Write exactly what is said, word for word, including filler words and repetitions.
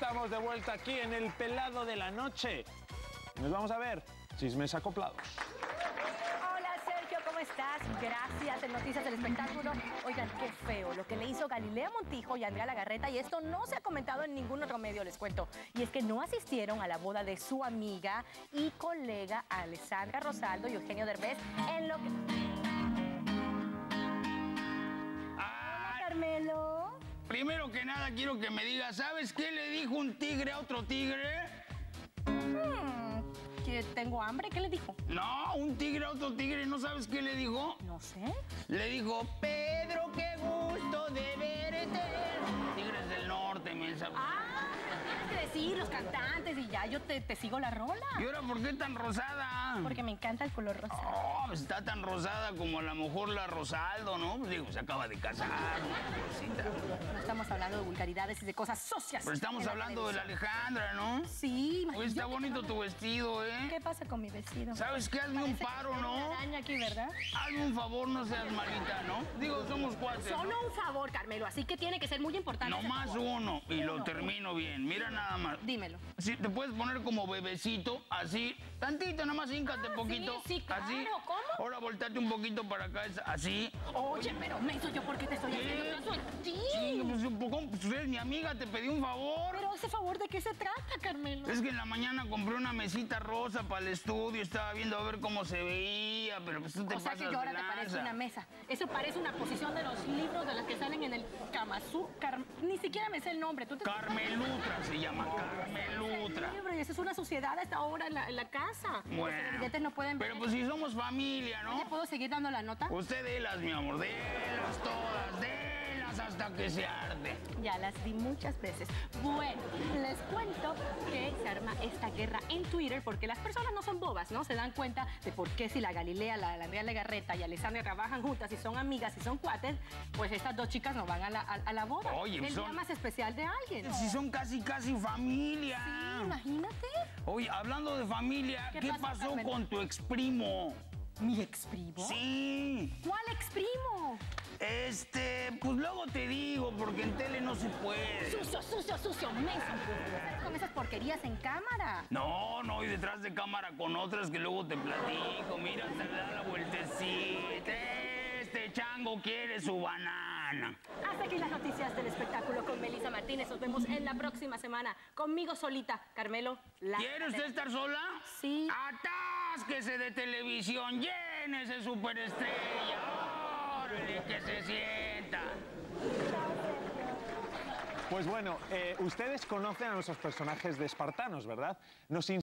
estamos de vuelta aquí en El Pelado de la Noche. Nos vamos a ver chismes acoplados. Hola Sergio, ¿cómo estás? Gracias en Noticias del Espectáculo. Oigan, qué feo lo que le hizo Galilea Montijo y Andrea Legarreta, y esto no se ha comentado en ningún otro medio, les cuento. Y es que no asistieron a la boda de su amiga y colega Alessandra Rosaldo y Eugenio Derbez en lo que... Ah, Carmelo. primero que nada quiero que me digas, ¿sabes qué le dijo un tigre a otro tigre? Hmm, que tengo hambre, ¿qué le dijo? No, un tigre a otro tigre, ¿no sabes qué le dijo? No sé. Le dijo, Pedro, qué gusto de verte. Tigres del norte, mensa. Ah, tienes que decir los cantantes y ya yo te, te sigo la rola. ¿Y ahora por qué tan rosada? Porque me encanta el color rosa. Oh, pues está tan rosada como a lo mejor la Rosaldo, ¿no? Pues digo, se acaba de casar, cosita. No estamos hablando de vulgaridades y de cosas socias. Pero estamos hablando de la Alejandra, ¿no? Sí, Oye, está yo- bonito tu vestido, ¿eh? ¿Qué pasa con mi vestido? ¿Sabes qué? Hazme un Parece paro, que tengo ¿no? una araña aquí, ¿verdad? Hazme un favor, no seas malita, ¿no? Digo, somos cuates, ¿no? Solo un favor, Carmelo, así que tiene que ser muy importante. ese Nomás favor. uno, y lo Uno. termino bien. Mira nada más. Dímelo. Sí, te puedes poner como bebecito, así, tantito, nada más híncate Ah, poquito. sí, sí, claro, así. ¿cómo? Ahora volteate un poquito para acá, es- así. Oye, pero menso, ¿yo por qué te estoy haciendo caso a ti? Sí, pues, un poco, pues, eres mi amiga, te pedí un favor. Pero ese favor, ¿de qué se trata, Carmelo? Es que en la mañana compré una mesita rosa para el estudio, estaba viendo a ver cómo se veía, pero pues tú te O sea pasas que yo ahora de te parece lanza. una mesa. Eso parece una posición de los libros de las que salen en el Kama Sutra. Car- Ni siquiera me sé el nombre. ¿Tú te Carmelutra se llama, Carmelutra. Sí, pero eso es una suciedad a esta hora en la, en la casa. Los Bueno, televidentes no pueden ver. pero pues si somos familia, ¿no? ¿Le puedo seguir dando la nota? Usted délas, mi amor, délas todas, délas hasta que se arde. Ya las di muchas veces. Bueno, les cuento que se arma esta guerra en Twitter porque las personas no son bobas, ¿no? Se dan cuenta de por qué si la Galilea, la, la Andrea Legarreta y Alessandra trabajan juntas y son amigas y son cuates, pues estas dos chicas no van a la, a, a la boda. Oye, el son- día más especial de alguien. Si son casi, casi familia. Sí, imagínate. Oye, hablando de familia, ¿Qué ¿qué, pasó, pasó Carmen? con tu exprimo? ¿Mi exprimo? Sí. ¿Cuál exprimo? Este, pues luego te digo, porque en tele no se puede. Sucio, sucio, sucio, menso. Con esas porquerías en cámara. No, no, y detrás de cámara con otras que luego te platico. Mira, se da la vueltecita. Este chango quiere su banana. Hasta aquí las noticias del espectáculo con Melissa Martínez. Nos vemos en la próxima semana. Conmigo solita, Carmelo. La ¿Quiere usted estar sola? Sí. Atásquese de televisión, llénese superestrella. ¡Órale, que se sienta! Pues bueno, eh, ustedes conocen a nuestros personajes de Espartanos, ¿verdad? Nos